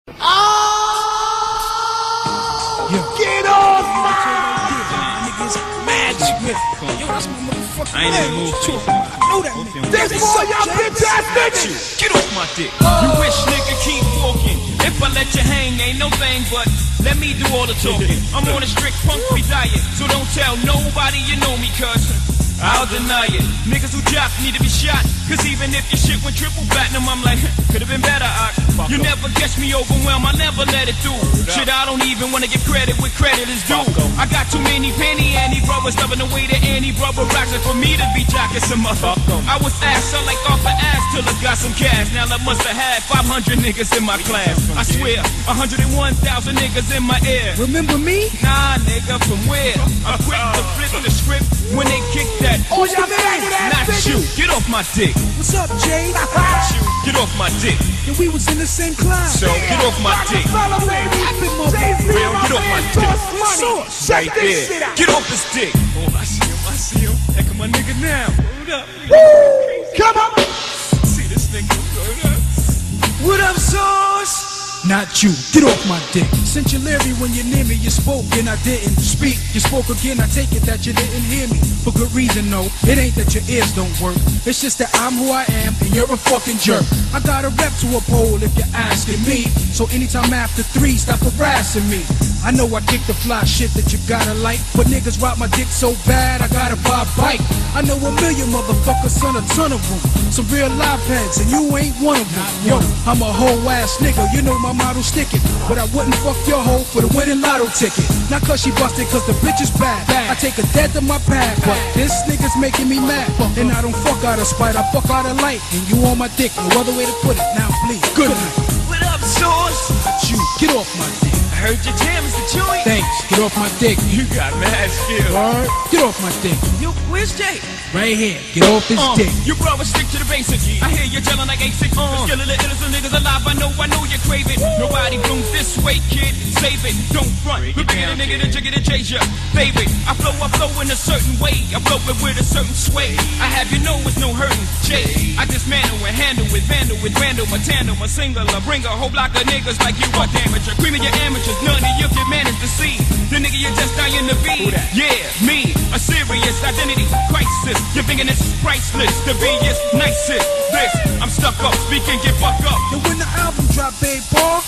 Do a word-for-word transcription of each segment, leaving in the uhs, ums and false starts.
Oh! Yeah. Get off my niggas magic with yo, that's my motherfucking I ain't in the mood for you. Know that nigga. This boy, y'all bitch ass bitches. Get off my dick. You wish nigga keep walking. If I let you hang, ain't no thing but let me do all the talking. I'm on a strict punk free diet, so don't tell nobody you know me, cuz I'll deny it. Niggas who jock need to be shot, cause even if your shit went triple platinum, I'm like, could've been better, Ock. You never catch me overwhelmed, I never let it through. Shit, I don't even wanna give credit where credit is due. I got too many penny Annie brothers loving the way that any brother rocks it for me to be jocking some mother. I was ass, I like off the ass till I got some cash. Now I must have had five hundred niggas in my class. I swear, one hundred one thousand niggas in my ear. Remember me? Nah, nigga, from where? I'm quick to flip the script when they kick that. Oh, y'all not you. Get off my dick. What's up, Jay? Not you. Get off my dick. And we was in the same class. So get off my dick. Real, get off my dick. Right there. Get off this dick. Oh, I see him. I see him. Heck of my nigga now. Hold up. Woo! Come on. See this nigga. Hold up. What up, Sauce? Not you. Get off my dick. Since you're leery when you're near me, you spoke and I didn't speak. You spoke again, I take it that you didn't hear me. For good reason, no. It ain't that your ears don't work. It's just that I'm who I am and you're a fucking jerk. I got a rep to uphold if you're asking me. So anytime after three, stop harassing me. I know I kick the fly shit that you gotta like, but niggas rock my dick so bad I gotta buy a bike. I know a million motherfuckers on a ton of them. Some real live heads and you ain't one of them. Yo, I'm a whole ass nigga, you know my motto sticking. But I wouldn't fuck your hoe for the winning lotto ticket. Not cause she busted, cause the bitch is bad. I take a death to my pad, but this nigga's making me mad. And I don't fuck out of spite, I fuck out of light. And you on my dick, no other way to put it. Now please, good night. What up, Sauce? You, get off my dick. I heard your jam is the joint. Thanks, get off my dick. You got mad skill. Word, get off my dick. Yo, where's Jay? Right here, get off his uh, dick. You bro, stick to the basics. I hear you yelling like A six. Uh. Skillin' the innocent niggas alive. I know, I know you crave it. Woo. Nobody blooms this way, kid. Save it, don't front. Look at a nigga, the jigger, the chase ya. Favorite. I flow, I flow in a certain way. I flow it with a certain sway. I have you know it's no hurting. Jay, I dismantle and handle with vandal with random, a tandem, a singular. Bring a whole block of niggas like you are damager. Cream of your amateurs, none of you can manage to see. The nigga you're just dying to be. Yeah, me, a serious identity crisis. You're thinking it's priceless. The be is nicest. This, I'm stuck up, speaking, get fucked up. And when the album drop, babe, Paul,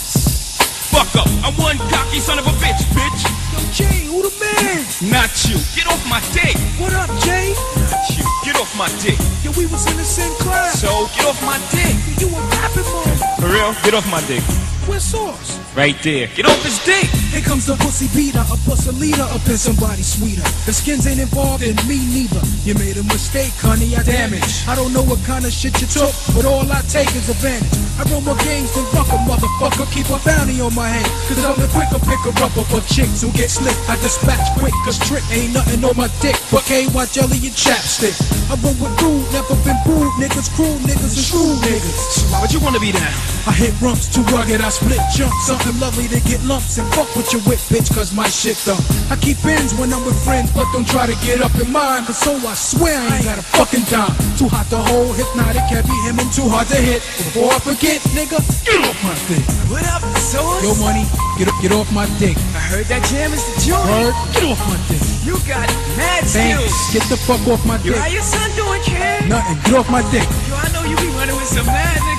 fuck up. I'm one cocky son of a bitch, bitch. Yo, Jay, who the man? Not you. Get off my dick. What up, Jay? Not you. Get off my dick. Yo, we was in the same class. So get off my dick. Yo, you a rapping mom. For real? Get off my dick. Where's Sauce? Right there. Get off his dick. Here comes the pussy beater, a pussy leader, up in somebody sweeter. The skins ain't involved in me neither. You made a mistake, honey, I damaged. I don't know what kind of shit you took, but all I take is advantage. I run more games than Rucker, motherfucker. Keep a bounty on my head, cause I'm the quicker picker upper for chicks who get slick. I dispatch quick, cause trick ain't nothing on my dick but K Y jelly and chapstick. I run with rude, never been booed, niggas, cruel niggas, and screw niggas. Why would you wanna be down? I hit rumps too rugged, I split chunks. Something lovely to get lumps and fuck with your whip, bitch, cause my shit dumb. I keep ends when I'm with friends, but don't try to get up in mine, cause so I swear I ain't got a fucking dime. Too hot to hold, hypnotic, heavy, him and too hard to hit. Before I forget, nigga, get off my dick. What up, Sauce? Yo, money, get up, get off my dick. I heard that jam is the joint. Word, get off my dick. You got mad Thanks. skills. Get the fuck off my dick. Yo, how your son doing, kid? Nothing, get off my dick. Yo, I know you be running with some mad niggas.